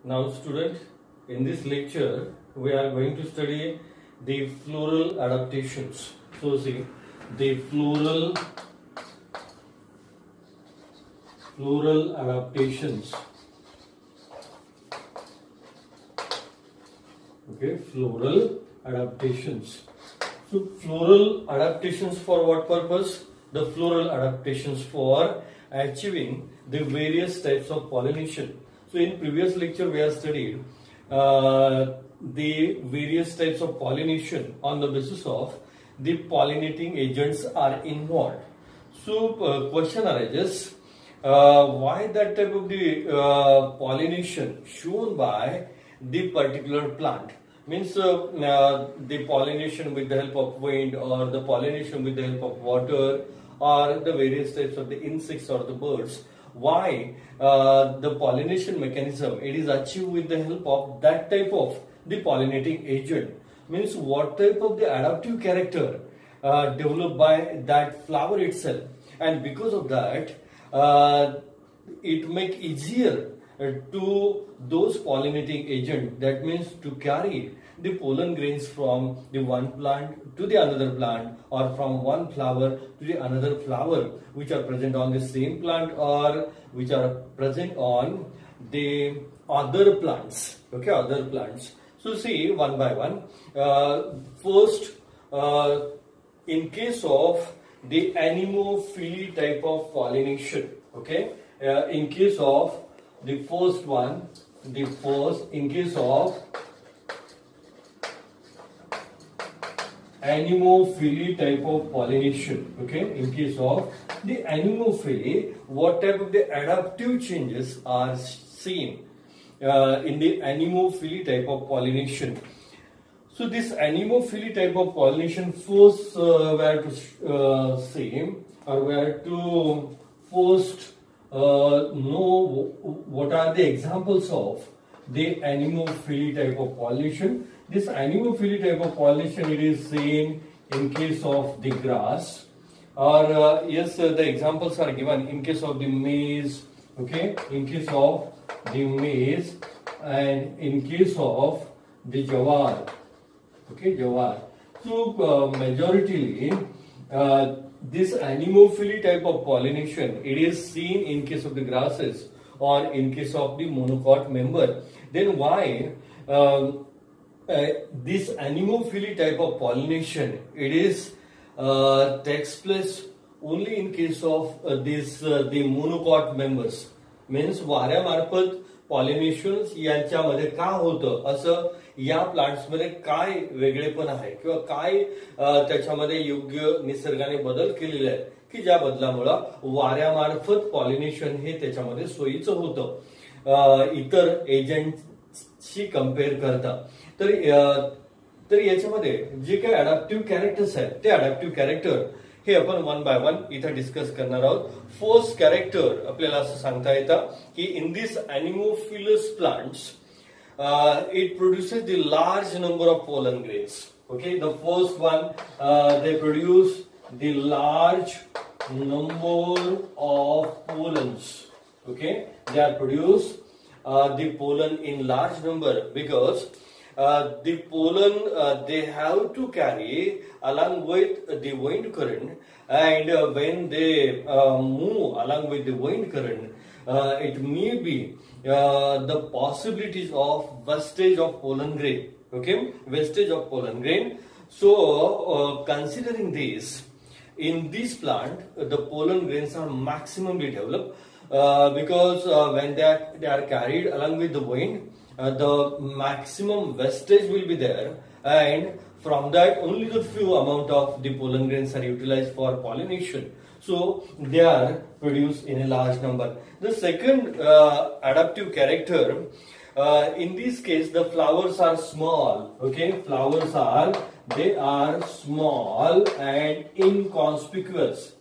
Now student, in this lecture we are going to study the floral adaptations. So see, the floral adaptations. Okay, floral adaptations. So floral adaptations for what purpose? The floral adaptations for achieving the various types of pollination. So in previous lecture we have studied the various types of pollination on the basis of the pollinating agents are involved. So question arises, why that type of the pollination shown by the particular plant? Means the pollination with the help of wind, or the pollination with the help of water, or the various types of the insects or the birds. Why the pollination mechanism it is achieved with the help of that type of the pollinating agent? Means what type of the adaptive character developed by that flower itself, and because of that it make easier to those pollinating agent, that means to carry the pollen grains from the one plant to the another plant, or from one flower to the another flower, which are present on the same plant or which are present on the other plants. Okay, other plants. So see one by one. First, in case of the anemophily type of pollination. Okay, in case of the first one, in case of anemophily type of pollination. Okay, in case of the anemophily, what type of the adaptive changes are seen in the anemophily type of pollination? So this anemophily type of pollination, first we have to say, or we have to first know what are the examples of the anemophily type of pollination. This anemophily type of pollination, it is seen in case of the grass, or yes, the examples are given in case of the maize. Okay, in case of the maize, and in case of the jawar. Okay, jawar. So majority this anemophily type of pollination, it is seen in case of the grasses or in case of the monocot member. Then why this anemophily type of pollination, it is takes place only in case of the monocot members? Means वाऱ्यामार्फत pollination यांच्यामध्ये का होतं असं या plants मध्ये काय वेगळेपण आहे किंवा काय त्याच्यामध्ये योग्य निसर्गाने बदल केलेले आहे की ज्या बदलामुळे वाऱ्यामार्फत पॉलिनेशन हे त्याच्यामध्ये सोयीचं होतं इतर एजंटशी कंपेअर करता. तर याच्यामध्ये जे काही अडॅप्टिव्ह कॅरेक्टर्स आहेत ते अडॅप्टिव्ह कॅरेक्टर हे आपण वन बाय वन इथे डिस्कस करणार आहोत. फर्स्ट कॅरेक्टर आपल्याला असं सांगता येतं की in this anemophilous plants it produces the large number of pollen grains. Okay, the first one, they produce the large number of pollens. Okay, they are produce the pollen in large number because the pollen they have to carry along with the wind current, and when they move along with the wind current, it may be the possibilities of wastage of pollen grain. Okay, wastage of pollen grain. So considering this, in this plant the pollen grains are maximally developed because when they are carried along with the wind, the maximum wastage will be there, and from that only the few amount of the pollen grains are utilized for pollination. So they are produced in a large number. The second adaptive character, in this case the flowers are small. Okay, flowers are small and inconspicuous.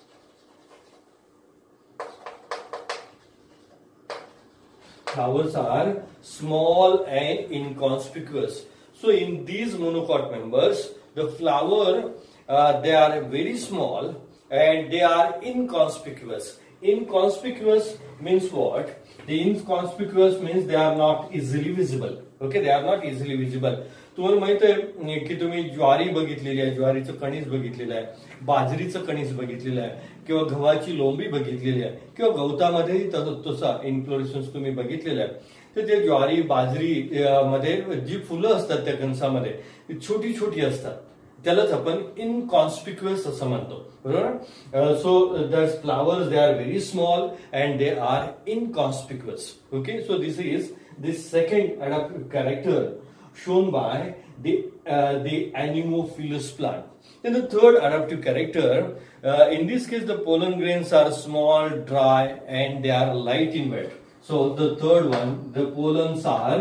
Flowers are small and inconspicuous. So in these monocot members, the flower they are very small and they are inconspicuous. Inconspicuous means what? The inconspicuous means they are not easily visible. Okay, they are not easily visible. तुम्हाला माहित आहे की तुम्ही ज्वारी बघितलेली आहे, ज्वारीचं कणीस बघितलेलं आहे, बाजरीचं कणीस बघितलेलं आहे, किंवा गव्हाची लोंबी बघितलेली आहे, किंवा गवतामध्येही तसा इन्फ्लोरेसन्स तुम्ही बघितलेला आहे. तर ते ज्वारी बाजरी मध्ये जी फुलं असतात त्या कणसामध्ये छोटी छोटी असतात, त्यालाच आपण इनकॉन्स्पिक्युअस असं म्हणतो, बरोबर. So the flowers they are very small and they are inconspicuous. Okay, so this is the second adaptive character shown by the anemophilous plant. Then the third adaptive character, in this case the pollen grains are small, dry, and they are light in weight. So the third one, the pollens are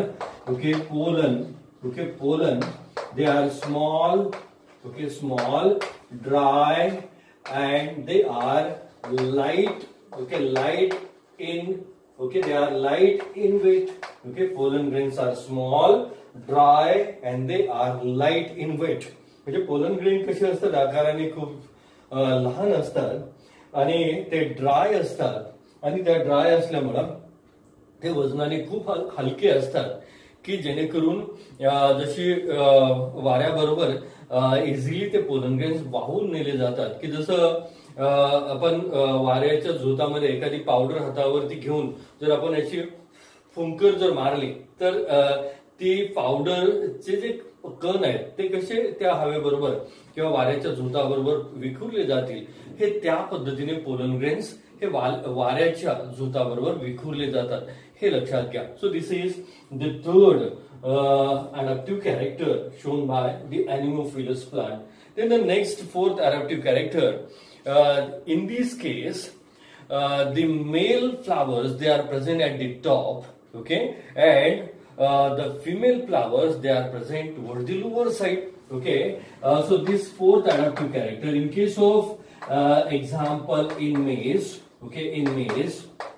pollen, they are small, small, dry, and they are light, light in, they are light in weight. Pollen grains are small, dry and they are light in weight. म्हणजे pollen grain कसे असतात, आकाराने खूप लहान असतात आणि ते dry असतात, आणि त्या ड्राय असल्यामुळे ते वजनाने खूप हलके असतात, की जेणेकरून जशी वाऱ्याबरोबर इझिली ते पोलन ग्रेन्स वाहून नेले जातात. की जसं आपण वाऱ्याच्या झोतामध्ये एखादी पावडर हातावरती घेऊन जर आपण याची फुंकर जर मारली तर ती पावडरचे जे कण आहेत ते कसे त्या हवेबरोबर किंवा वाऱ्याच्या झोताबरोबर विखुरले जातील, हे त्या पद्धतीने पोलन ग्रेन्स हे वाऱ्याच्या झोताबरोबर विखुरले जातात, हे लक्षात घ्या. So this is the third adaptive character shown by the anemophilous plant. Then the next fourth adaptive character, in this case the male flowers, they are present at the top, okay, and the female flowers, they are present towards the lower side. Okay, so this fourth adaptive character, in case of example in maize, in maize,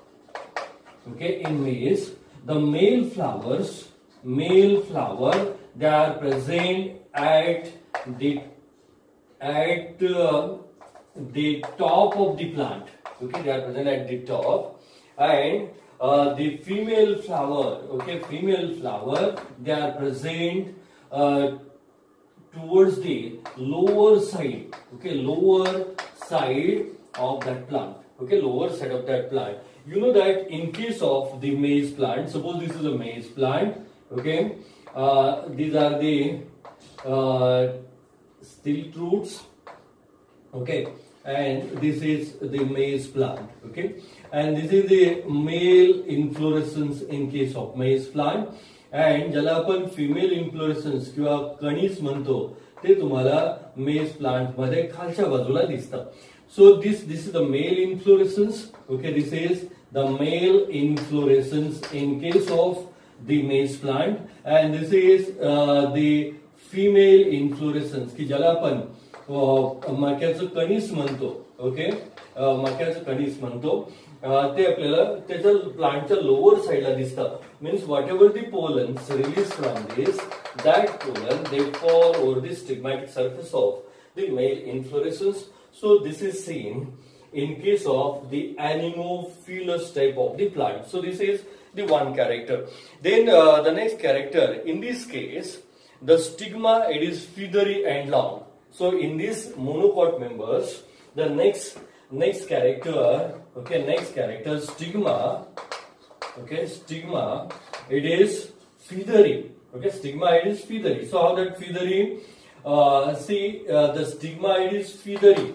the male flower, they are present at the top of the plant. Okay, they are present at the top, and the female flower, they are present towards the lower side, lower side of that plant, lower side of that plant. You know that in case of the maize plant, suppose this is a maize plant, these are the stilt roots, and this is the maize plant, and this is the male inflorescence in case of maize plant, and ज्याला आपण female inflorescence किंवा कणीस म्हणतो ते तुम्हाला मेज plant मध्ये खालच्या बाजूला दिसतं. So this is the male inflorescence. This is the male inflorescence in case of the maize plant, and this is the female inflorescence की ज्याला आपण मक्याचं कणीस म्हणतो. मक्याचं कणीस म्हणतो ते आपल्याला त्याच्या प्लांटच्या लोअर साइडला दिसतं. Means whatever the pollens release from this, that pollen they fall over the stigmatic surface of the male inflorescence. So this is seen in case of the anemophilous type of the plant. So this is the one character. Then the next character, in this case the stigma, it is feathery and long. So in these monocot members, the next character, stigma, stigma, it is feathery. Stigma, it is feathery. So how that feathery? See, the stigma, it is feathery.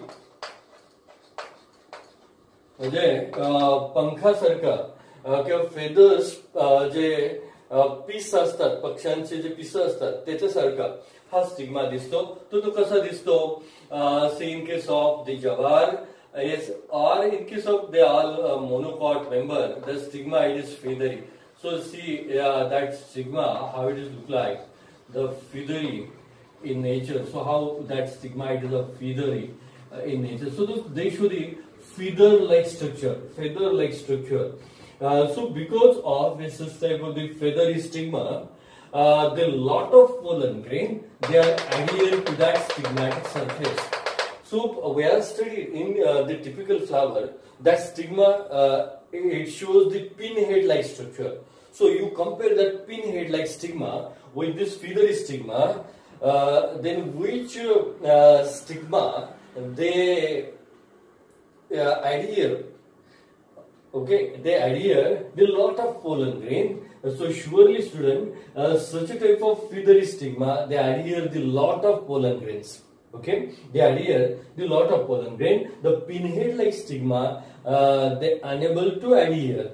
म्हणजे पंखासारखं किंवा feathers जे piece असतात, पक्ष्यांचे जे पिस असतात त्याच्यासारखा हा stigma दिसतो. तो कसा दिसतो? See in case of the jowar, yes, or in case of the all monocot member, the stigma, it is feathery. So see that stigma, how it is look like, the feathery in nature. So how that stigma, it is a feathery in nature. So they show the feather-like structure. So because of this type of the feathery stigma, the lot of pollen grain, they are adherent to that stigmatic surface. So we are studied in the typical flower that stigma it shows the pinhead-like structure. So you compare that pinhead-like stigma with this feathery stigma, then which stigma they adhere? Okay, they adhere the lot of pollen grain. So surely, student, such a type of feathery stigma, they adhere the lot of pollen grains. Okay, they adhere the lot of pollen grain. The pinhead-like stigma, they unable to adhere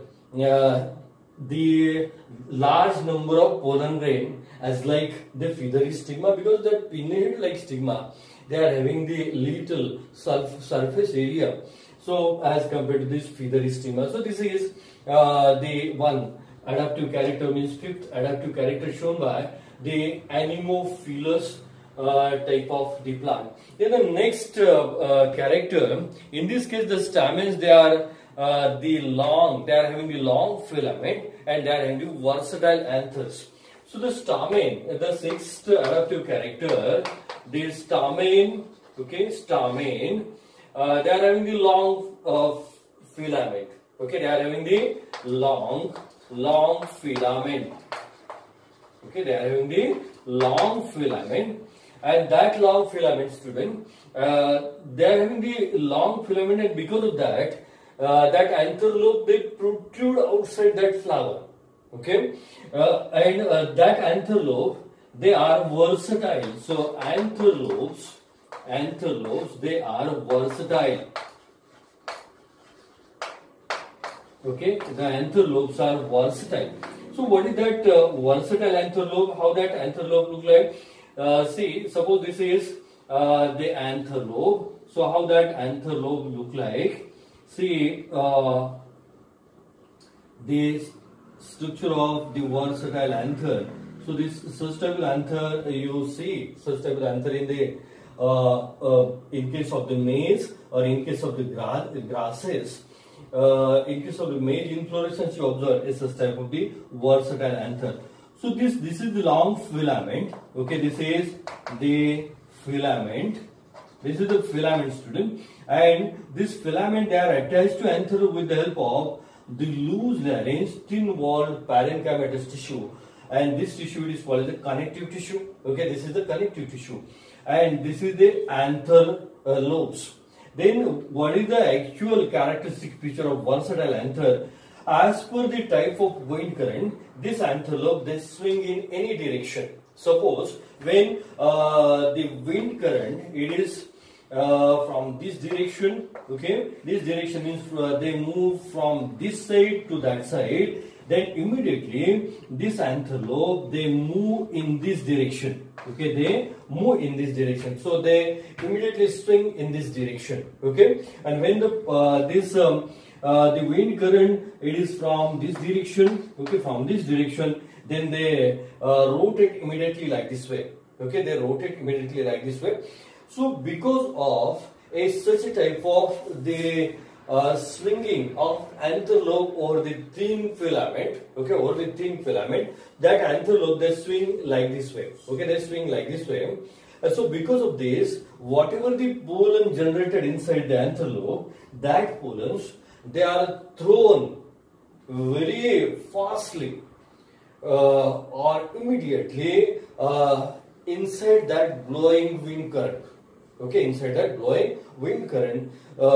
the large number of pollen grain as like the feathery stigma, because that pinhead-like stigma, they are having the little surface area. So as compared to this feathery stigma, so this is the one adaptive character, means fifth adaptive character shown by the anemophilous type of the plant. Then the next character, in this case the stamens, they are they are having the long filament and they are having the versatile anthers. So the stamen, the sixth adaptive character, the stamen, okay, stamen, they are having the long filament. Okay, they are having the long filament. Okay, they are having the long filament, and that long filament, student, they are having the long filament, and because of that, that anther lobe, they protrude outside that flower. Okay, and that anther lobe, they are versatile. So anther lobes, they are versatile. Okay, the anther lobes are versatile. So what is that versatile anther lobe? How that anther lobe look like? See, suppose this is the anther lobe. So how that anther lobe look like? See, the structure of the versatile anther. So this such type of anther, you see such type of anther in the in case of the maize or in case of the grasses. In case of the maize inflorescence, you observe is such type of the versatile anther. So this is the long filament. Okay, this is the filament. This is the filament, student, and this filament, they are attached to anther with the help of the loosely arranged thin-walled parenchymatous tissue, and this tissue is called the connective tissue. Okay, this is the connective tissue, and this is the anther lobes. Then what is the actual characteristic feature of versatile anther? As per the type of wind current, this anther lobe, they swing in any direction. Suppose when the wind current, it is from this direction, okay, this direction means they move from this side to that side, then immediately this anther lobe, they move in this direction. Okay, they move in this direction, so they immediately swing in this direction. Okay, and when the the wind current, it is from this direction, okay, from this direction, then they rotate immediately like this way. Okay, they rotate immediately like this way. So because of such a type of the swinging of anther lobe over the thin filament, okay, over the thin filament, that anther lobe, they swing like this way. Okay, they swing like this way. So because of this, whatever the pollen generated inside the anther lobe, that pollens, they are thrown very fastly or immediately inside that blowing wind current. Okay, inside that blowing wind current.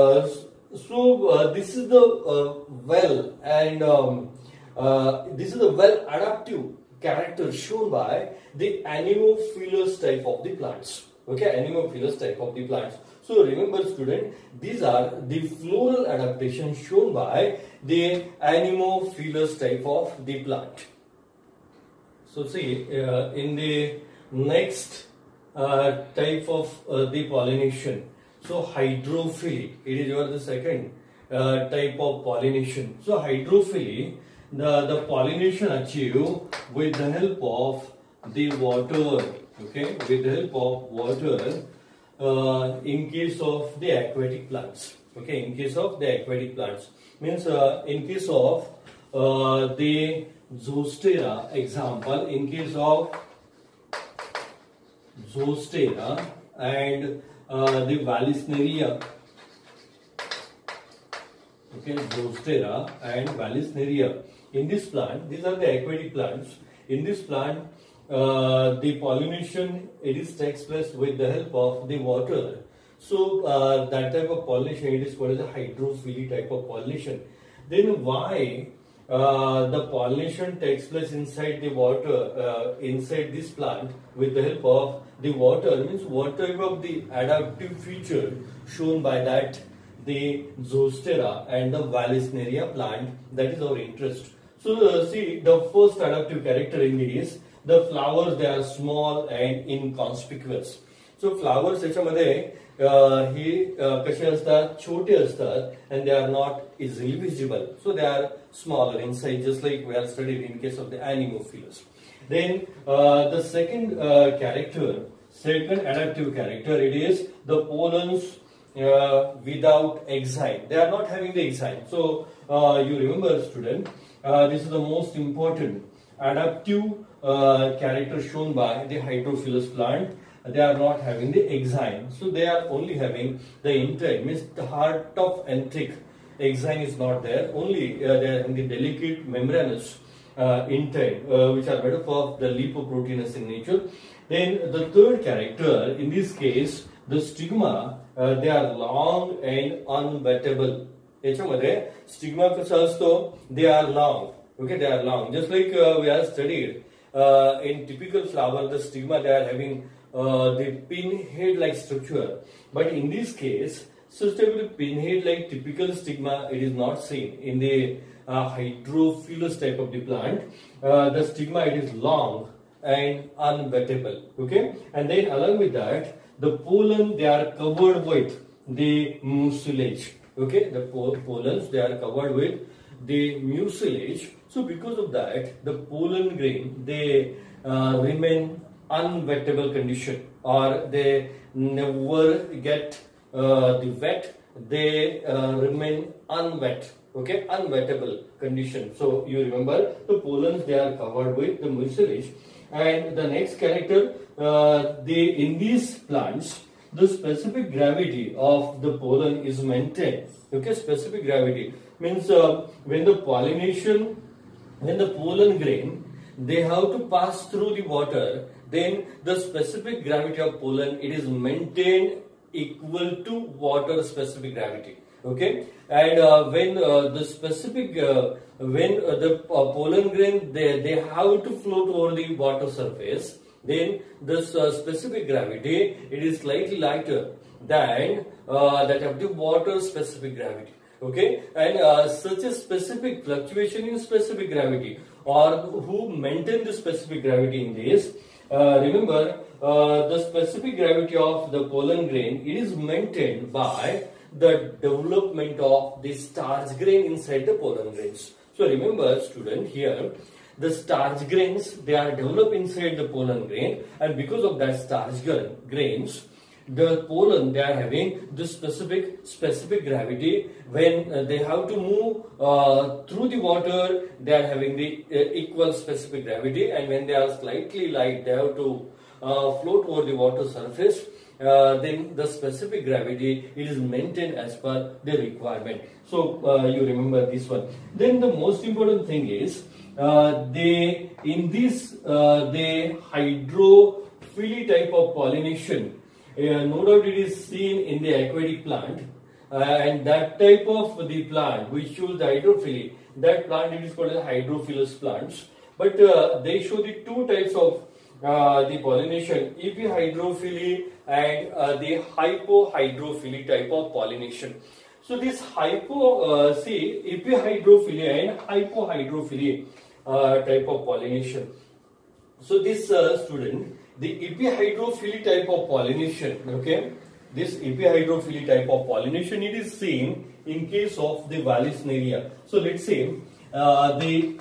So this is the well, and this is the well adaptive character shown by the anemophilous type of the plants. Okay, anemophilous type of the plants. So remember, student, these are the floral adaptations shown by the anemophilous type of the plant. So see, in the next type of the pollination, so hydrophily, it is the second type of pollination. So hydrophily, the pollination achieved with the help of the water. Okay, with the help of water in case of the aquatic plants. Okay, in case of the aquatic plants, means in case of the Zostera, example, in case of Zostera and the Vallisneria. Okay, Zoostera and Vallisneria. In this plant, these are the aquatic plants. In this plant, the pollination takes place with the help of the water. So that type of pollination, it is called as a hydrophily type of pollination. Then why the pollination takes place inside the water, inside this plant with the help of the water, means what type of the adaptive feature shown by that the Zoostera and the Vallisneria plant, that is our interest. So see, the first adaptive character in this, the flowers, they are small and inconspicuous. So flowers याच्यामध्ये हे कसे असतात, छोटे असतात, and they are not easily visible. So they are smaller in size, just like we are studied in case of the Anemophilus. Then the second second adaptive character, it is the pollens without exine. They are not having the exine. So you remember, student, this is the most important adaptive character shown by the hydrophilous plant. They are not having the exine. So they are only having the intake, means the heart of enteric. Exine is not there. Only they are having the delicate membranous intake, which are made up of the lipoproteinous in nature. Then the third character, in this case, the stigma, they are long and unwettable. याच्यामध्ये stigma कसा असतो? They are long. Okay, they are long. Just like we have studied in typical flower, the stigma, they are having the pinhead-like structure. But in this case, such type of pinhead-like typical stigma, it is not seen in the hydrophilous type of the plant. The stigma, it is long and unwettable. Okay, and then along with that, the pollen, they are covered with the mucilage. Okay, the pollens, they are covered with the mucilage. So because of that, the pollen grain, they remain unwettable condition, or they never get the wet, they remain unwet. Okay, unwettable condition. So you remember, the pollens, they are covered with the mucilage. And the next character, in these plants, the specific gravity of the pollen is maintained. Okay, specific gravity means when the pollination, when the pollen grain, they have to pass through the water, then the specific gravity of pollen, it is maintained equal to water specific gravity. Okay, and when the specific when the pollen grain, they have to float over the water surface, then the specific gravity, it is slightly lighter than that of the water specific gravity. Okay, and such a specific fluctuation in specific gravity, or who maintain the specific gravity in this, remember the specific gravity of the pollen grain, it is maintained by the development of the starch grain inside the pollen grains. So remember, student, here the starch grains, they are developed inside the pollen grain, and because of that starch grains, the pollen, they are having the specific gravity. When they have to move through the water, they are having the equal specific gravity, and when they are slightly light, they have to float over the water surface. Then the specific gravity, it is maintained as per the requirement. So you remember this one. Then the most important thing is in this the hydrophily type of pollination, no doubt it is seen in the aquatic plant, and that type of the plant which shows the hydrophily, that plant, it is called as hydrophilous plants. But they show the two types of the pollination, epihydrophily and the hypohydrophily type of pollination. So this epihydrophily and hypohydrophily type of pollination. So this student, the epihydrophily type of pollination, okay, this epihydrophily type of pollination, it is seen in case of the Vallisneria. So let's say the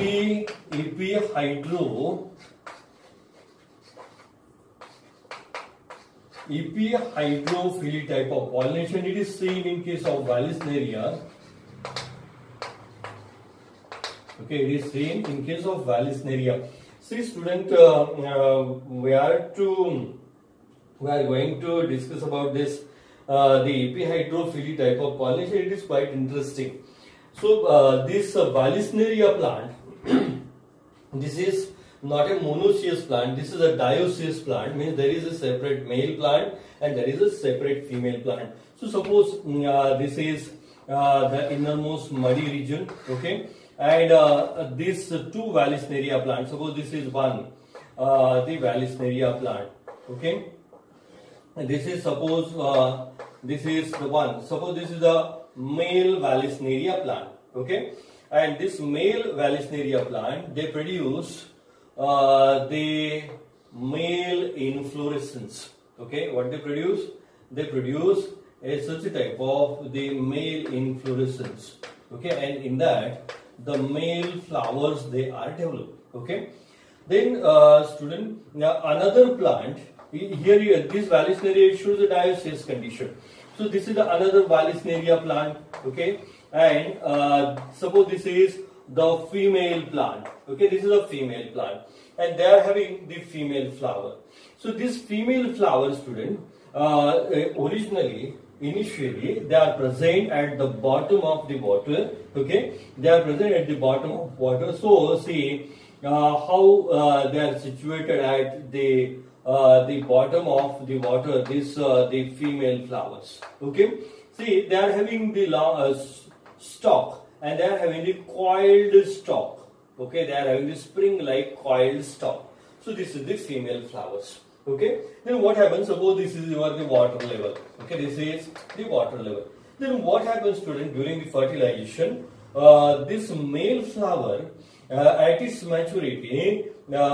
epihydrophily type of pollination, it is seen in case of Vallisneria. Okay, it is seen in case of Vallisneria. See, student, we are to we are going to discuss about this the epihydrophily type of pollination. It is quite interesting. So this Vallisneria plant, this is not a monoecious plant, this is a dioecious plant, means there is a separate male plant and there is a separate female plant. So suppose this is the innermost muddy region, okay, and these two Vallisneria plants, suppose this is one, the Vallisneria plant, okay, and this is suppose this is the one, suppose this is the male Vallisneria plant, okay, and this male Vallisneria plant, they produce the male inflorescence, okay, what they produce? They produce a such a type of the male inflorescence, okay, and in that the male flowers they are developed, okay. Then student, now another plant, here this Vallisneria shows a dioecious condition. So this is the another Vallisneria plant, okay, and suppose this is the female plant, okay, this is a female plant and they are having the female flower. So this female flower, student, initially they are present at the bottom of the water, okay, they are present at the bottom of water. So see how they are situated at the bottom of the water, this the female flowers, okay. See, they are having the long stalk and they are having the coiled stalk, okay, they are having the spring like coiled stalk. So this is the female flowers, okay. Then what happens? Suppose this is your the water level, okay, this is the water level. Then what happens, student, during the fertilization? This male flower at its maturity,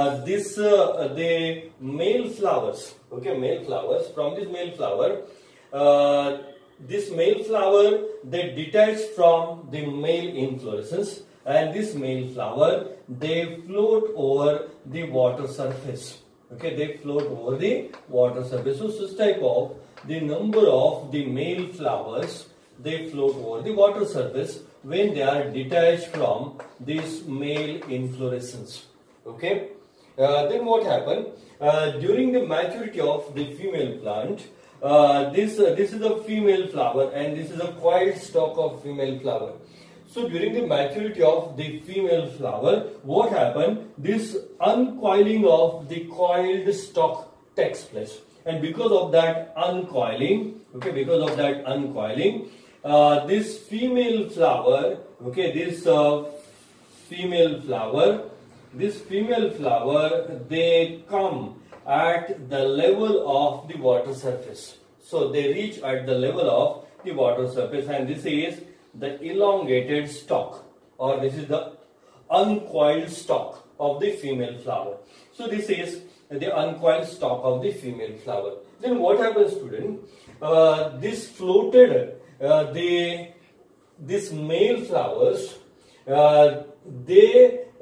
the male flowers, okay, male flowers, from this male flower, this male flower they detach from the male inflorescence, and this male flower they float over the water surface, okay, they float over the water surface. So such type of the number of the male flowers they float over the water surface when they are detached from this male inflorescence, okay. Then what happened during the maturity of the female plant? This is a female flower and this is a coiled stalk of female flower. So during the maturity of the female flower, what happened? This uncoiling of the coiled stalk takes place, and because of that uncoiling, okay, because of that uncoiling, this female flower, okay, this female flower, they come at the level of the water surface. So they reach at the level of the water surface, and this is the elongated stalk, or this is the uncoiled stalk of the female flower. So this is the uncoiled stalk of the female flower. Then what happens, student? This floated this male flowers, they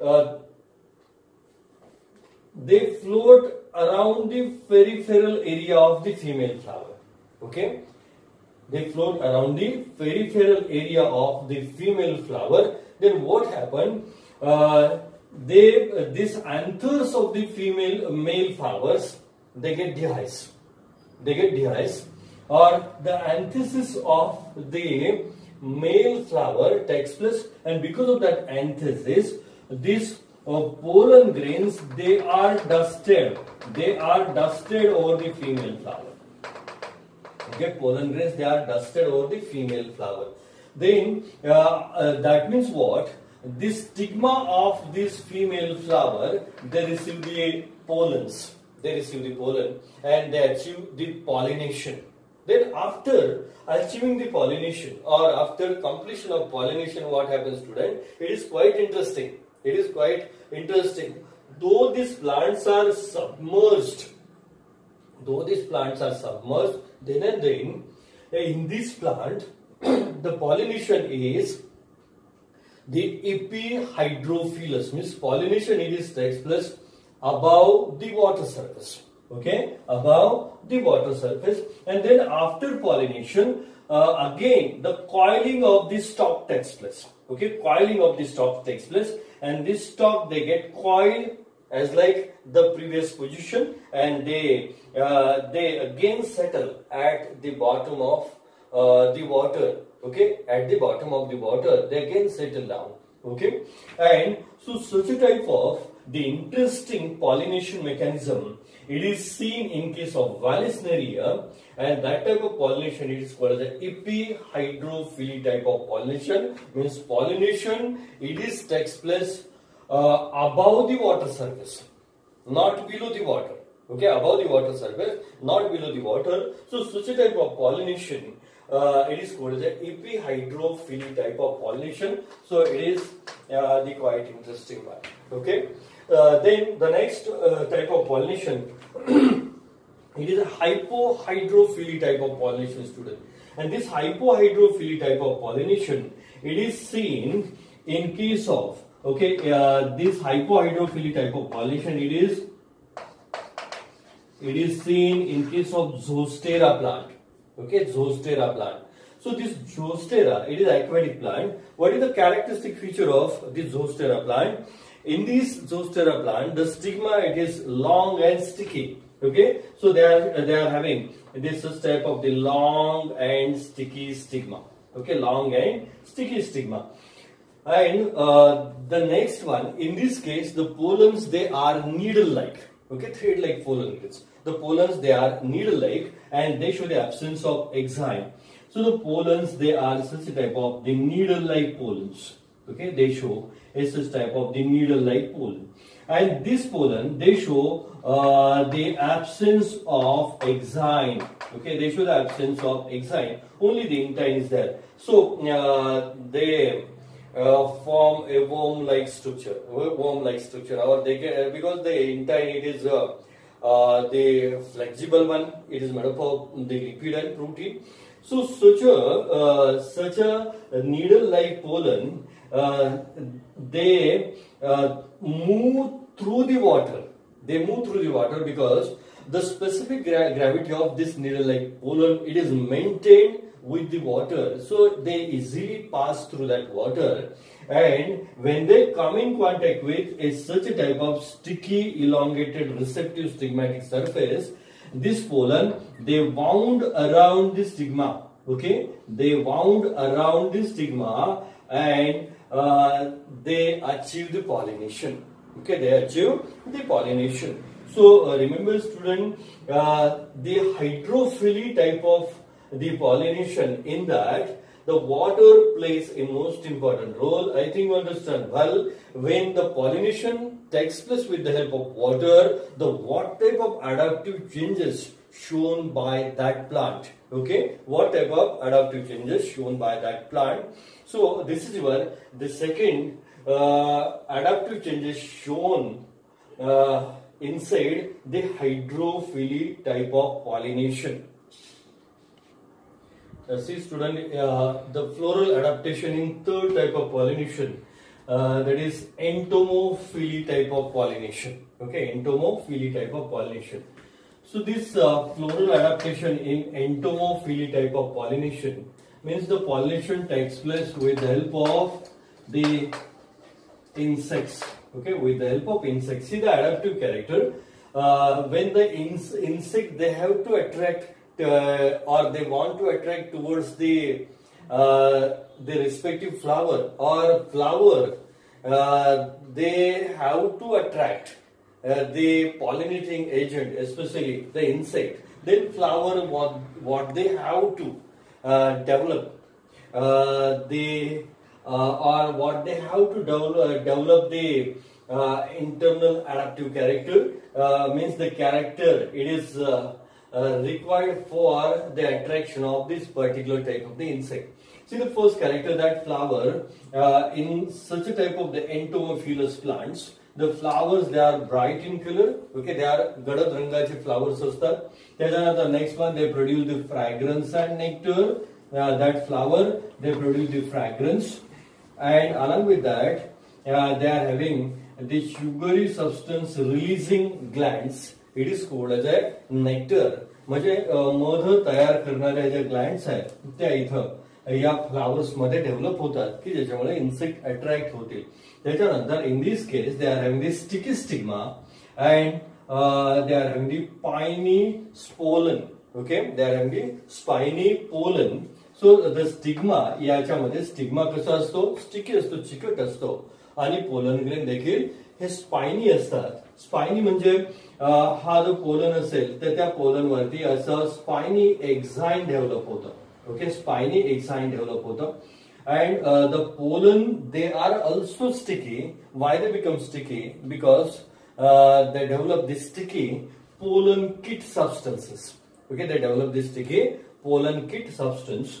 float around the peripheral area of the female flower, okay, they float around the peripheral area of the female flower. Then what happened? These anthers of the male flowers, they get dehisced, or the anthesis of the male flower takes place, and because of that anthesis, these pollen grains they are dusted over the female flower. Okay, pollen grains they are dusted over the female flower. Then that means what? The stigma of this female flower, they receive the pollens, and they achieve the pollination. Then after achieving the pollination, or after completion of pollination, what happens, student? It is quite interesting. Though these plants are submerged, then and then in this plant the pollination is the epihydrophilous, means pollination takes place above the water surface, okay, above the water surface, and then after pollination again the coiling of the stalk takes place, okay, and this stalk they get coiled as like the previous position, and they again settle at the bottom of the water. Okay, at the bottom of the water, they again settle down. Okay, and so such a type of the interesting pollination mechanism, it is seen in case of Vallisneria, and that type of pollination it is called as the epihydrophily type of pollination. Means pollination it is takes place above the water surface, not below the water. Okay, above the water surface, not below the water. So such a type of pollination it is called as the epihydrophily type of pollination. So it is the quite interesting one. Okay. Then the next type of pollination it is a hypohydrophily type of pollination, student. And this hypohydrophily type of pollination it is seen in case of this hypohydrophily type of pollination it is seen in case of Zostera plant. Okay, Zostera plant. So this Zostera, it is aquatic plant. What is the characteristic feature of this Zostera plant? In this Zostera plant, the stigma it is long and sticky. Okay, so they are having this type of the long and sticky stigma. Okay, long and sticky stigma. And the next one, in this case, the pollens they are needle-like. Okay, thread-like pollen. The pollens they are needle-like and they show the absence of exine. So the pollens they are such a type of the needle-like pollens. Okay, they show such type of the needle-like pollen. And this pollen they show the absence of exine. Okay, they show the absence of exine. Only the intine is there. So they form a worm-like structure. Or they can, because the intine it is the flexible one. It is made up of the liquid and protein. So such a needle-like pollen, they move through the water. They move through the water because the specific gravity of this needle-like pollen it is maintained with the water. So they easily pass through that water, and when they come in contact with such a type of sticky, elongated, receptive stigmatic surface, this pollen they wound around the stigma. Okay, they wound around the stigma and they achieve the pollination. Okay, they achieve the pollination. So remember, student, the hydrophily type of the pollination, in that the water plays a most important role. I think you understand well. When the pollination takes place with the help of water, what type of adaptive changes shown by that plant? Okay, what type of adaptive changes shown by that plant? So this is your the second adaptive changes shown inside the hydrophily type of pollination. See, student, the floral adaptation in third type of pollination, that is entomophily type of pollination. Okay, entomophily type of pollination. So this floral adaptation in entomophily type of pollination means the pollination takes place with the help of the insects. Okay, with the help of insects. See the adaptive character. When the insect they have to attract or they want to attract towards the respective flower, or flower they have to attract the pollinating agent, especially the insect. Then flower what they have to develop or what they have to develop the internal adaptive character, means the character it is required for the attraction of this particular type of the insect. See the first character, that flower in such a type of the entomophilous plants, the flowers they are bright in color. Okay, they are gadad rangache flowers astat. The next one, they produce the fragrance and nectar. That flower they produce the fragrance, and along with that they are having the sugary substance releasing glands. It is called as a nectar. म्हणजे मध तयार करणाऱ्या ज्या glands आहेत त्या इथं या flowers मध्ये डेव्हलप होतात की ज्याच्यामुळे इन्सेक्ट अट्रॅक्ट होतील. त्याच्यानंतर in this case they are having the sticky stigma and they are having the spiny pollen. Okay, they are having the spiny pollen. So the stigma, याच्यामध्ये स्टिग्मा कसा असतो, sticky असतो, चिकट असतो आणि पोलन ग्रेन देखील हे स्पायनी असतात. Spiny म्हणजे हा जो पोलन असेल तर त्या पोलन वरती असं स्पायनी एक्झाइन डेव्हलप होतं. ओके, स्पायनी एक्झाइन डेव्हलप होतं. And the pollen, they are also sticky. Why they become sticky? Because they develop this sticky pollen kit substances. Okay, they develop this sticky pollen kit substance.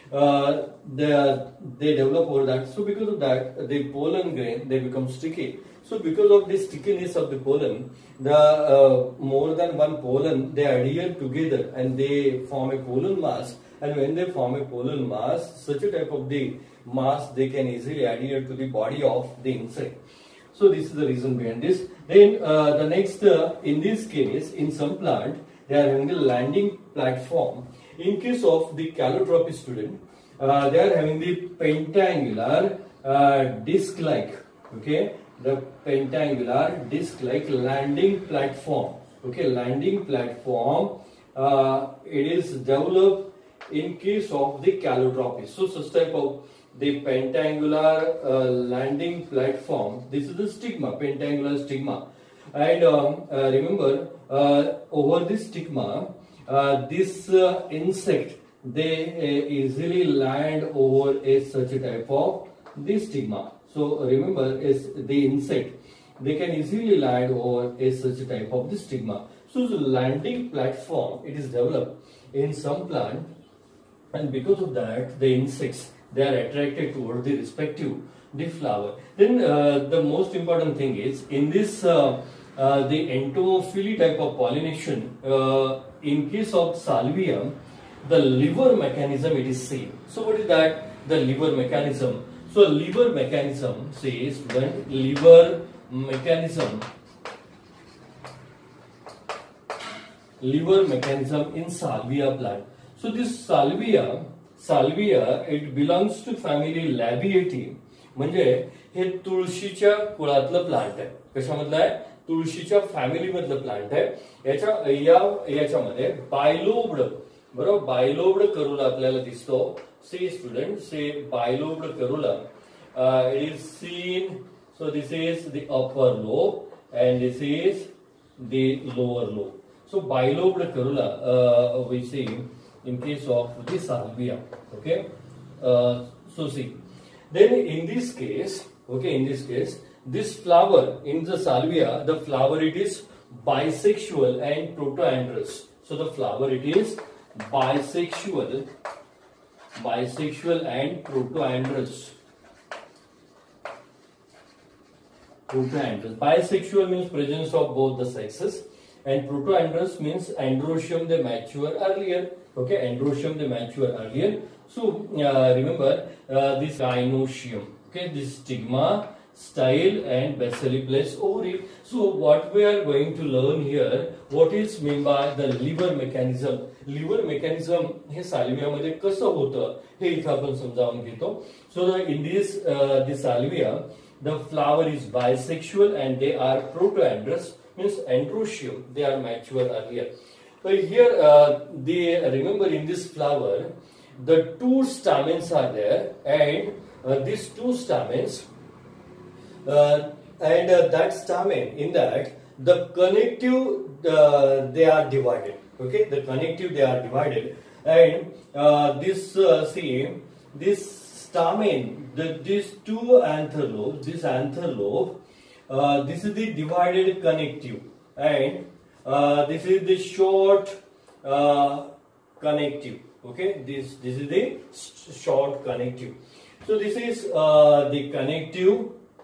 They develop over that. So because of that, the pollen grain, they become sticky. So because of the stickiness of the pollen, the more than one pollen, they adhere together and they form a pollen mass. And when they form a pollen mass, such a type of the mass, they can easily adhere to the body of the insect. So this is the reason behind this. Then the next, in this case, in some plant, they are having a landing platform. In case of the calotropis student, they are having the pentangular disc-like, okay, the pentangular disc-like landing platform. Okay, landing platform. It is developed in case of the calotropis. So such type of the pentangular landing platform. This is the stigma, pentangular stigma. And remember, over this stigma, this insect, they easily land over a such a type of this stigma. So remember, is the insect, they can easily land over a such a type of the stigma. So the landing platform, it is developed in some plant, and because of that, the insects, they are attracted toward the respective the flower. Then the most important thing is in this the entomophily type of pollination. In case of salvia, the liver mechanism it is same. So what is that? The liver mechanism. So liver mechanism says when liver mechanism in salvia plant. So this salvia it belongs to family Labiatae. म्हणजे हे तुळशीच्या कुळातलं plant आहे. कशामधलं आहे? तुळशीच्या family मधलं plant आहे. याच्यामध्ये bilobed, बरोबर, bilobed corolla आपल्याला दिसतो. See student, say bilobed corolla. It is seen. So this is the upper lobe and this is the lower lobe. So bilobed corolla we see in case of the salvia. Okay, so see, then in this case, okay, in this case, this flower in the salvia, the flower it is bisexual and protoandrous. So the flower it is bisexual and protoandrous. Bisexual means presence of both the sexes, and protoandrous means androecium they mature earlier. Okay, androecium they mature earlier. So remember this gynoecium. Okay, this stigma, style, and basilicles ovary. So what we are going to learn here, what is meant by the liver mechanism. Liver mechanism हे salvia मध्ये कसं होतं हे इथं आपण समजावून घेतो. So in this the salvia, the flower is bisexual and they are protoandrous, means androecium, they are mature earlier. But here remember in this flower the two stamens are there, and these two stamens and that stamen, in that the connective they are divided. Okay, the connective they are divided, and this stamen, these two anther lobes, this anther lobe, this is the divided connective, and this is the short connective. Okay, this is the short connective. So this is the connective.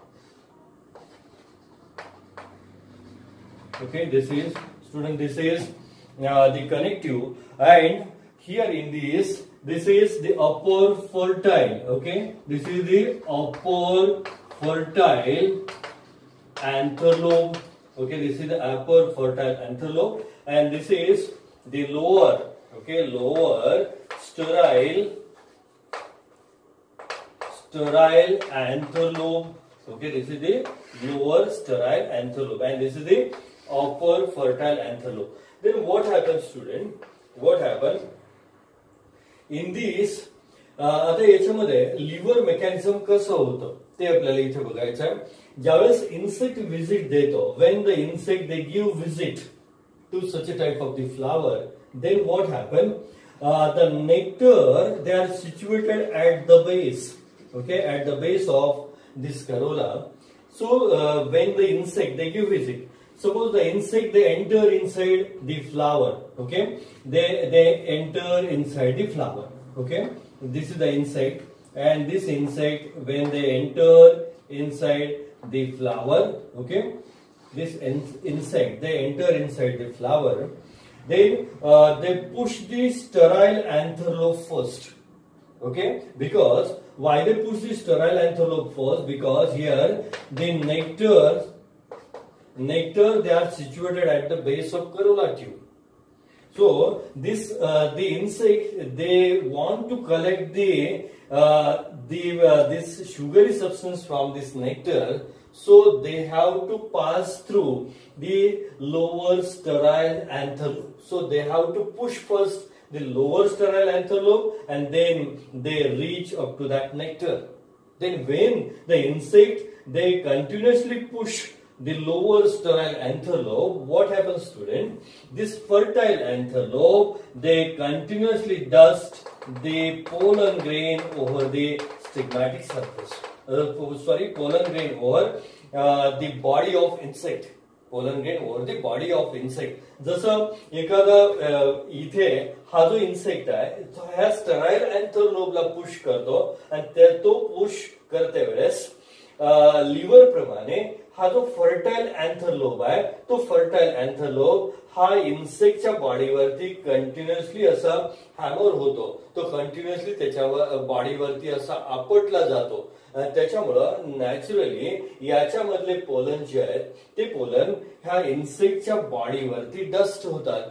Okay, this is student, this is the connective, and here in this is the upper fertile. Okay, this is the upper fertile anther lobe. Okay, this is the upper fertile anther lobe, and this is the lower, okay, lower sterile anther lobe. Okay, this is the lower sterile anther lobe and this is the upper fertile anther lobe. Then what happens, student? What happens in this? आता याच्यामध्ये liver mechanism कसं होतं ते आपल्याला इथे बघायचं आहे. ज्यावेळेस इन्सेक्ट व्हिजिट देतो, when the insect they give visit to such a type of the flower, then what happen? The nectar, they are situated at the base, okay, at the base of this corolla. So when the insect they give visit, suppose the insect they enter inside the flower, okay, they enter inside the flower, okay. This is the insect, and this insect when they enter inside the flower, okay, this insect they enter inside the flower. Then they push the sterile anther lobe first, okay, because why they push the sterile anther lobe first? Because here the nectar they are situated at the base of corolla tube. So this the insect they want to collect this sugary substance from this nectar. So they have to pass through the lower sterile anther lobe. So they have to push first the lower sterile anther lobe and then they reach up to that nectar. Then when the insect they continuously push the lower sterile anther lobe, what happens, student? This fertile anther lobe they continuously dust the pollen grain over the stigmatic surface. Pollen grain over the body of insect. Pollen grain over the body of insect. जसं एखादा इथे हा जो insect आहे तो ह्या sterile anther लोबला push करतो आणि तो पुश करते वेळेस लिव्हर प्रमाणे हा जो फर्टाईल अँथर लोब आहे तो फर्टाईल अँथर लोब हा इन्सेक्टच्या बॉडीवरती कंटिन्युअसली असा हॅमर होतो. तो कंटिन्युअसली त्याच्या बॉडीवरती असा आपटला जातो. त्याच्यामुळं नॅचरली याच्यामधले पोलन जे आहेत ते पोलन ह्या इन्सेक्टच्या बॉडीवरती डस्ट होतात.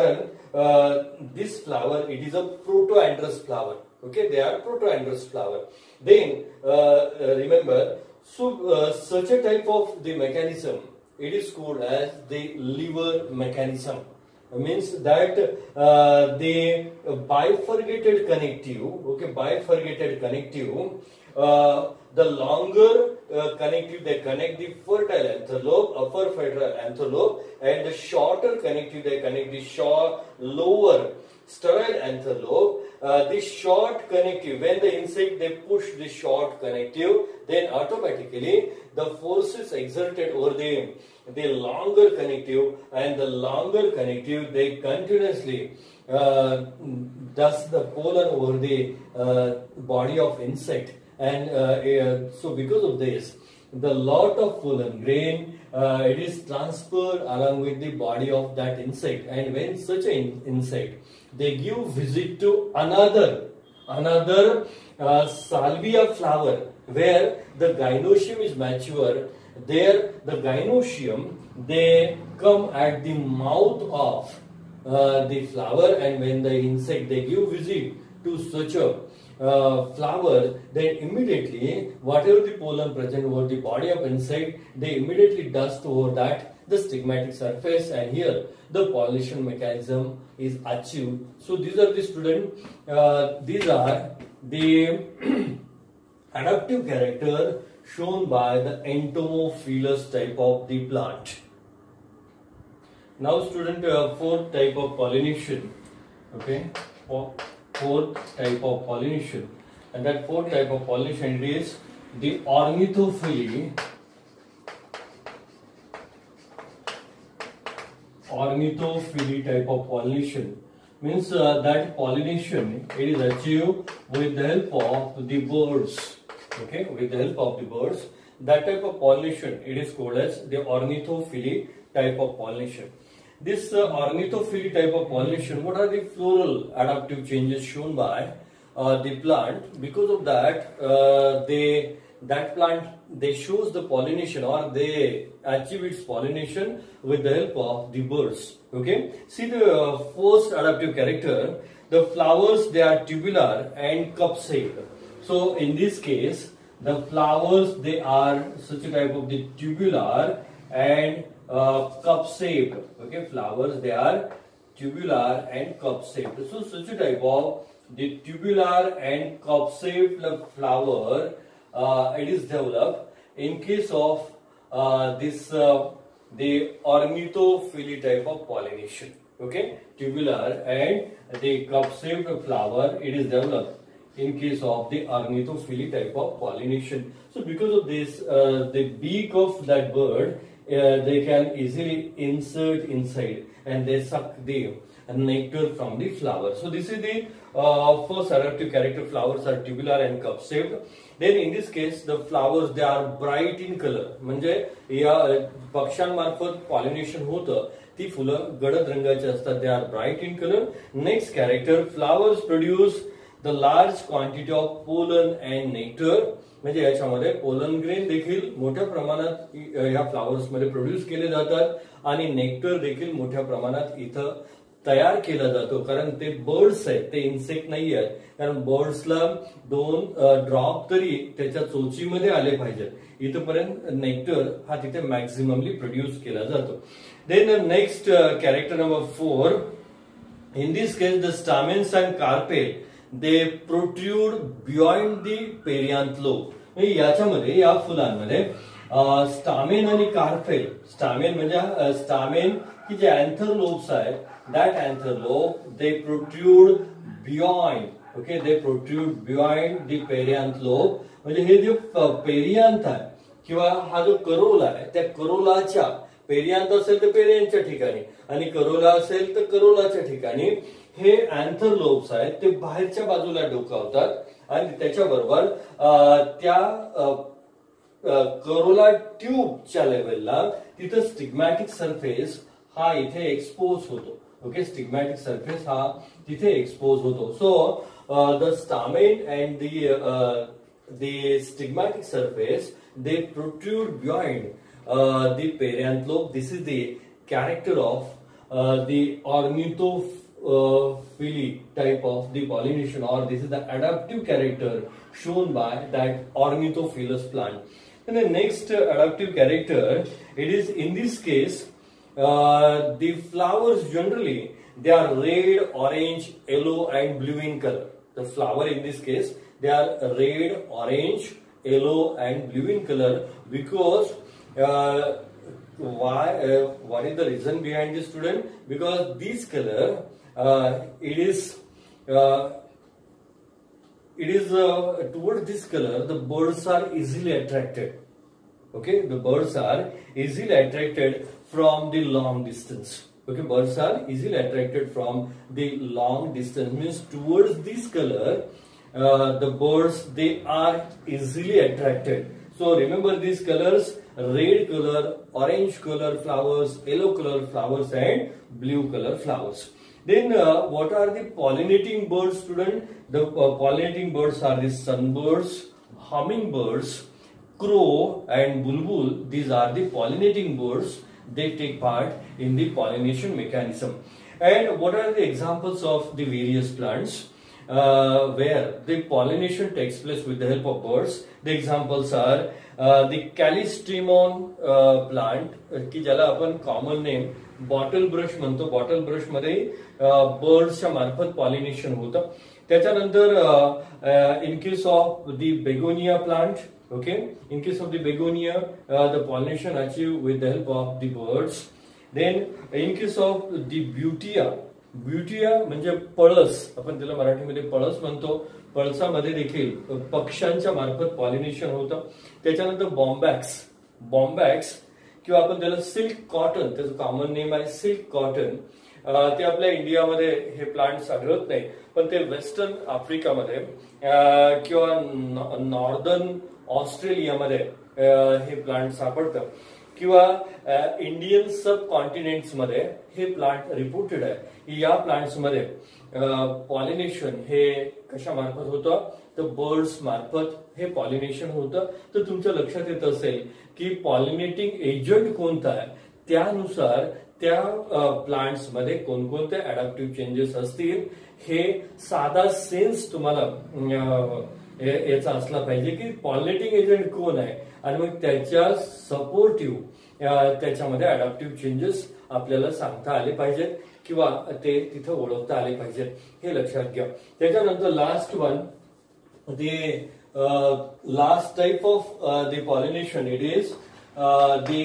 कारण this flower it is a protandrous flower. Okay, they are protoandrous flower. Then remember, so such a type of the mechanism, it is called as the liver mechanism. Means that the bifurcated connective, okay, bifurcated connective, the longer connective they connect the fertile anther lobe, upper fertile anther lobe, and the shorter connective they connect the lower sterile anther lobe. This short connective, when the insect they push the short connective, then automatically the forces exerted over the longer connective, and the longer connective they continuously dust the pollen over the body of insect, and so because of this the lot of pollen grain it is transferred along with the body of that insect. And when such an insect they give visit to another salvia flower where the gynoecium is mature, there the gynoecium they come at the mouth of the flower, and when the insect they give visit to such a flower, then immediately whatever the pollen present over the body of insect they immediately dust over that the stigmatic surface, and here the pollination mechanism is achieved. So these are the student, these are the adaptive character shown by the entomophilous type of the plant. Now student, fourth type of pollination, okay, fourth type of pollination, and that fourth type of pollination is the ornithophily. Ornithophily type of pollination means that pollination it is achieved with the help of the birds. Okay, with the help of the birds. That type of pollination it is called as the ornithophily type of pollination. This ornithophily type of pollination, what are the floral adaptive changes shown by the plant? Because of that, that plant they shows the pollination, or they achieve its pollination with the help of the birds. Okay, see the first adaptive character, the flowers they are tubular and cup shaped. So in this case the flowers, they are such a type of the tubular and cup shaped. Okay, flowers, they are tubular and cup shaped. So such a type of the tubular and cup shaped flower, it is developed in case of the ornithophily type of pollination. Okay, tubular and the cup shaped flower, it is developed in case of the ornithophily type of pollination. So because of this, the beak of that bird, they can easily insert inside and they suck the nectar from the flower. So this is the first adaptive character. Flowers are tubular and cup shaped. Then in this case, the flowers, they are bright in color. म्हणजे या पक्ष्यांमार्फत pollination होतं, ती फुलं गडद रंगाची असतात. They are bright in color. Next character, flowers produce the large quantity of pollen and nectar. म्हणजे याच्यामध्ये पोलन ग्रेन देखील मोठ्या प्रमाणात या फ्लावर्स मध्ये प्रोड्यूस केले जातात आणि नेक्टर देखील मोठ्या प्रमाणात इथं तयार केला जातो. कारण ते बर्ड्स आहेत, ते इन्सेक्ट नाही आहेत. कारण बर्ड्सला 2 ड्रॉप तरी त्याच्या चोचीमध्ये आले पाहिजेत. इथपर्यंत नेक्टर हा तिथे मॅक्झिममली प्रोड्यूस केला जातो. Then next character number 4. In this case the stamens and carpel, they protrude beyond the perianth lobe. याच्यामध्ये या फुलांमध्ये स्टामेन आणि कार्पेल, स्टामेन म्हणजे स्टामेन की जे अँथर लोब्स आहेत, that anther lobe, they protrude beyond. Okay, they protrude beyond the perianth lobe. म्हणजे हे जे perianth आहे किंवा हा जो करोला आहे, त्या करोलाच्या, पेरियांथ असेल तर पेरियांच्या ठिकाणी आणि करोला असेल तर करोलाच्या ठिकाणी हे अँथर लोब्स आहेत, ते बाहेरच्या बाजूला डोकावतात आणि त्याच्याबरोबर त्या करोला ट्यूबच्या लेवलला तिथं स्टिग्मॅटिक सरफेस हा इथे एक्सपोज होतो. ओके, स्टिग्मॅटिक सरफेस हा तिथे एक्सपोज होतो. So the stamen and the stigmatic surface, they protrude beyond the perianth lobe. This is the character of the ornithophily type of the pollination, or this is the adaptive character shown by that ornithophilous plant. And the next adaptive character, it is in this case the flowers generally they are red, orange, yellow and blue in color. The flower in this case, they are red, orange, yellow and blue in color because what is the reason behind this, student? Because this color it is towards this color the birds are easily attracted. Okay, the birds are easily attracted from the long distance. Okay, birds are easily attracted from the long distance, means towards this color the birds, they are easily attracted. So remember these colors: red color, orange color flowers, yellow color flowers and blue color flowers. Then what are the pollinating birds, student? The pollinating birds are the sunbirds, hummingbirds, crow and bulbul. These are the pollinating birds. They take part in the pollination mechanism. And what are the examples of the various plants where the pollination takes place with the help of birds? The examples are the callistremon plant, की ज्याला आपण common name bottle brush म्हणतो. Bottle brush मध्ये बर्ड्सच्या मार्फत pollination होतं. त्याच्यानंतर in case of the begonia plant, okay, in case of the begonia the pollination achieved with the help of the birds. Then in case of the butea, butea म्हणजे पळस, आपण त्याला मराठीमध्ये पळस म्हणतो. पळसामध्ये देखील पक्ष्यांच्या मार्फत पॉलिनेशन होतं. त्याच्यानंतर बॉम्बॅक्स, बॉम्बॅक्स किंवा आपण त्याला सिल्क कॉटन, त्याचं कॉमन नेम आहे सिल्क कॉटन. ते आपल्या इंडियामध्ये हे प्लांट्स आढळत नाही, पण ते वेस्टर्न आफ्रिकामध्ये किंवा नॉर्दर्न ऑस्ट्रेलियामध्ये हे प्लांट सापडतं किंवा इंडियन सब कॉन्टिनेंट्स मध्ये हे प्लांट रिपोर्टेड आहे. या प्लांट्स मध्ये पॉलिनेशन हे कशा मार्फत होतं, तर बर्ड्स मार्फत हे पॉलिनेशन होतं. तर तुमच्या लक्षात येत असेल की पॉलिनेटिंग एजंट कोणता आहे, त्यानुसार त्या प्लांट्स मध्ये कोणकोणते अडॅप्टिव्ह चेंजेस असतील हे साधा सेन्स तुम्हाला याचा असला पाहिजे की पॉलिनेटिंग एजंट कोण आहे आणि मग त्याच्या सपोर्टिव्ह त्याच्यामध्ये अडॅप्टिव्ह चेंजेस आपल्याला सांगता आले पाहिजेत किंवा ते तिथे ओळखता आले पाहिजेत, हे लक्षात घ्या. त्याच्यानंतर last one, last type of the pollination, it is the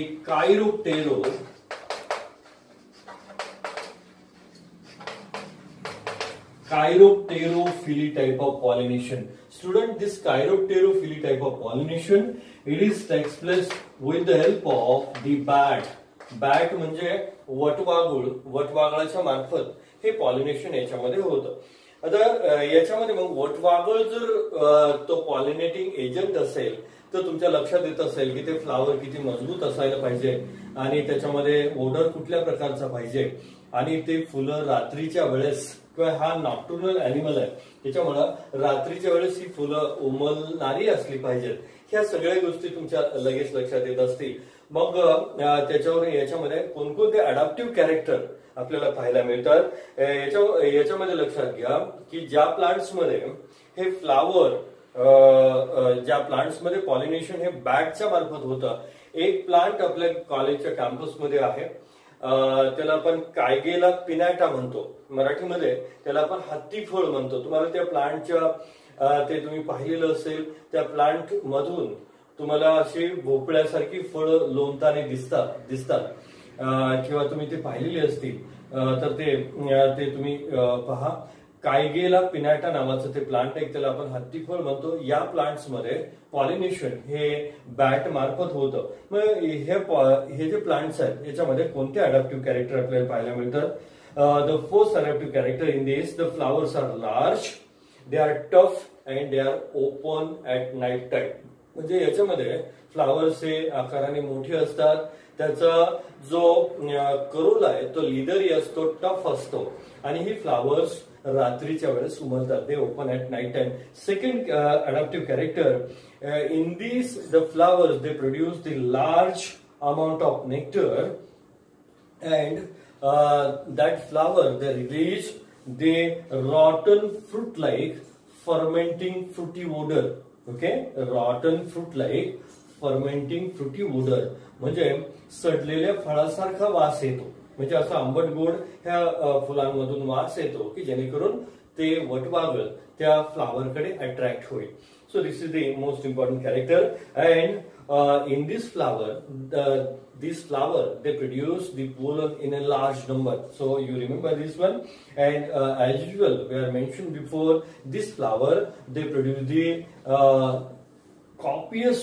chiropterophily type of pollination. Student, this chiropterophily type of pollination, it is takes place with the help of the bat. Bat म्हणजे वटवाघूळ, वटवाघळाच्या मार्फत हे pollination याच्यामध्ये होतं. आता याच्यामध्ये मग वटवाघळ जर तो pollinating agent असेल तर तुमच्या लक्षात येत असेल की ते फ्लावर किती मजबूत असायला पाहिजे आणि त्याच्यामध्ये ओडर कुठल्या प्रकारचा पाहिजे आणि ते फुलं रात्रीच्या वेळेस, किंवा हा नॉक्टर्नल अॅनिमल आहे त्याच्यामुळं रात्रीच्या वेळेस ही फुलं उमलणारी असली पाहिजेत. ह्या सगळ्या गोष्टी तुमच्या लगेच लक्षात येत असतील. मग त्याच्यावर याच्यामध्ये कोणकोणते अडॅप्टिव्ह कॅरेक्टर आपल्याला पाहायला मिळतात. याच्यामध्ये लक्षात घ्या की ज्या प्लांट्समध्ये हे फ्लावर, ज्या प्लांट्समध्ये पॉलिनेशन हे बॅटच्या मार्फत होतं. एक प्लांट आपल्या कॉलेजच्या कॅम्पसमध्ये आहे, त्याला आपण कायगेला पिनॅटा म्हणतो, मराठीमध्ये त्याला आपण हत्ती फळ म्हणतो. तुम्हाला त्या प्लांटच्या ते तुम्ही पाहिलेलं असेल, त्या प्लांट मधून तुम्हाला अशी भोपळ्यासारखी फळं लोंबताना दिसतात किंवा तुम्ही ते पाहिलेली असतील तर ते तुम्ही पहा. कायगेला पिनॅटा नावाचं ते प्लांट आहे, त्याला आपण हत्तीफळ म्हणतो. या प्लांट्स मध्ये पॉलिनेशन हे बॅट मार्फत होतं. मग हे जे प्लांट्स आहेत याच्यामध्ये कोणते अडॅप्टिव्ह कॅरेक्टर आपल्याला पाहायला मिळतात. The first adaptive character in this, the flowers are large, they are tough and they are open at night time. म्हणजे याच्यामध्ये फ्लावर्स हे आकाराने मोठे असतात, त्याचा जो करोल आहे तो लिदरी असतो, टफ असतो आणि ही फ्लावर्स रात्रीच्या वेळेस उमलतात. They open at night time. Second adaptive character, in this the flowers they produce the large amount of nectar and that flower they release the rotten fruit like fermenting fruity odor. Okay, rotten fruit like fermenting fruity odor म्हणजे सडलेल्या फळासारखा वास येतो. म्हणजे असा आंबट गोड ह्या फुलांमधून वास येतो की जेणेकरून ते वटवाघळ त्या फ्लावरकडे अट्रॅक्ट होईल. So this is the most important character, and in this flower they produce the pollen in a large number. So you remember this one, and as usual we are mentioned before, this flower they produce the copious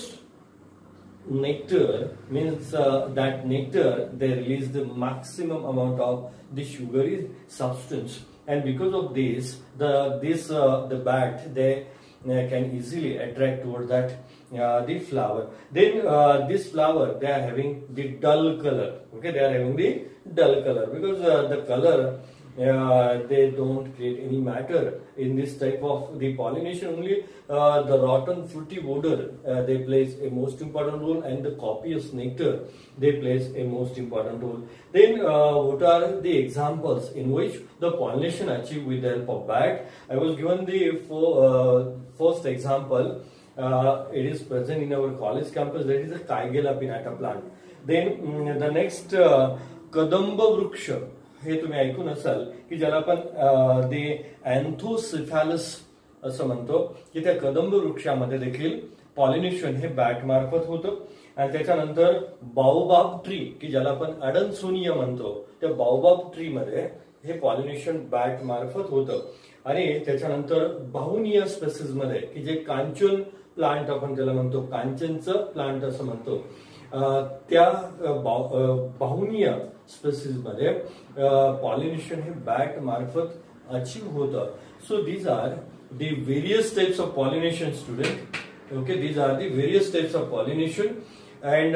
nectar, means that nectar they release the maximum amount of the sugary substance, and because of this the bat they can easily attract toward that the flower. Then this flower they are having the dull color. Okay, they are having the dull color because the color they don't create any matter in this type of the pollination. Only the rotten fruity odor they plays a most important role, and the copious nectar they plays a most important role. Then what are the examples in which the pollination achieved with the help of bat? I was given the first example. It is present in our college campus. That is a Kaigela pinnata plant. Then the next kadamba वृक्ष हे तुम्ही ऐकून असाल की ज्याला आपण ते अँथोसिफॅलस असं म्हणतो, की त्या कदंब वृक्षामध्ये देखील पॉलिनेशन हे बॅट मार्फत होतं. आणि त्याच्यानंतर बाओबाब ट्री की ज्याला आपण अडनसोनिया म्हणतो, त्या बाओबाब ट्री मध्ये हे पॉलिनेशन बॅट मार्फत होतं. आणि त्याच्यानंतर बाहुनिया स्पेसिस मध्ये की जे कांचन प्लांट आपण त्याला म्हणतो, कांचनचं प्लांट असं म्हणतो, त्या बाहुनिया स्पेसिस मध्ये पॉलिनेशन हे बॅट मार्फत अचीव होतं. So these are the various types of pollination student. Okay, these are the various types of pollination, and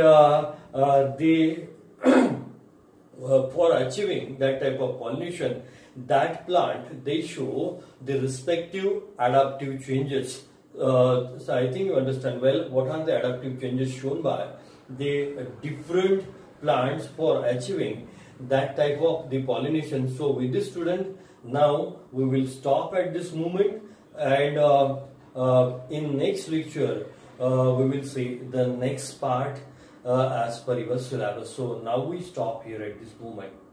for achieving that type of pollination, that plant they show the respective adaptive changes. So I think you understand well what are the adaptive changes shown by the different plants for achieving that type of the pollination. So with this student, now we will stop at this moment, and In next lecture, we will see the next part as per your syllabus. So now we stop here at this moment.